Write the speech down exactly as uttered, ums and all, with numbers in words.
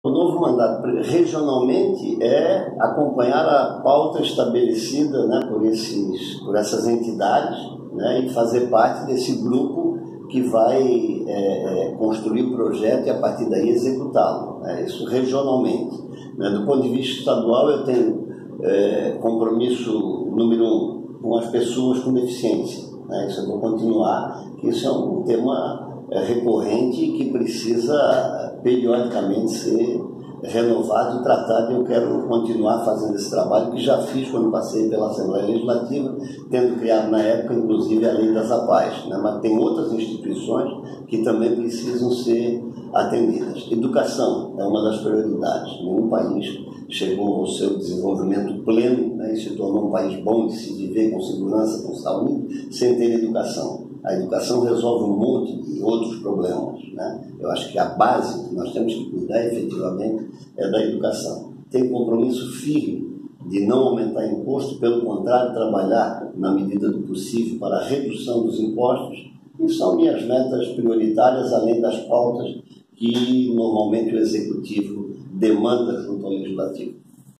O novo mandato regionalmente é acompanhar a pauta estabelecida, né, por, esses, por essas entidades, né, e fazer parte desse grupo que vai é, é, construir o projeto e a partir daí executá-lo, né, isso regionalmente. Né. Do ponto de vista estadual, eu tenho é, compromisso número um com as pessoas com deficiência, né, isso eu vou continuar, que isso é um tema é, recorrente que precisa periodicamente ser renovado e tratado, e eu quero continuar fazendo esse trabalho que já fiz quando passei pela Assembleia Legislativa, tendo criado na época, inclusive, a Lei das APAES, né? Mas tem outras instituições que também precisam ser atendidas. Educação é uma das prioridades. Nenhum país chegou ao seu desenvolvimento pleno, né, e se tornou um país bom de se viver com segurança, com saúde, sem ter educação. A educação resolve um monte de outros problemas, né? Eu acho que a base que nós temos que cuidar efetivamente é da educação. Tem compromisso firme de não aumentar imposto, pelo contrário, trabalhar na medida do possível para a redução dos impostos, e são minhas metas prioritárias, além das pautas que normalmente o Executivo demanda junto ao Legislativo.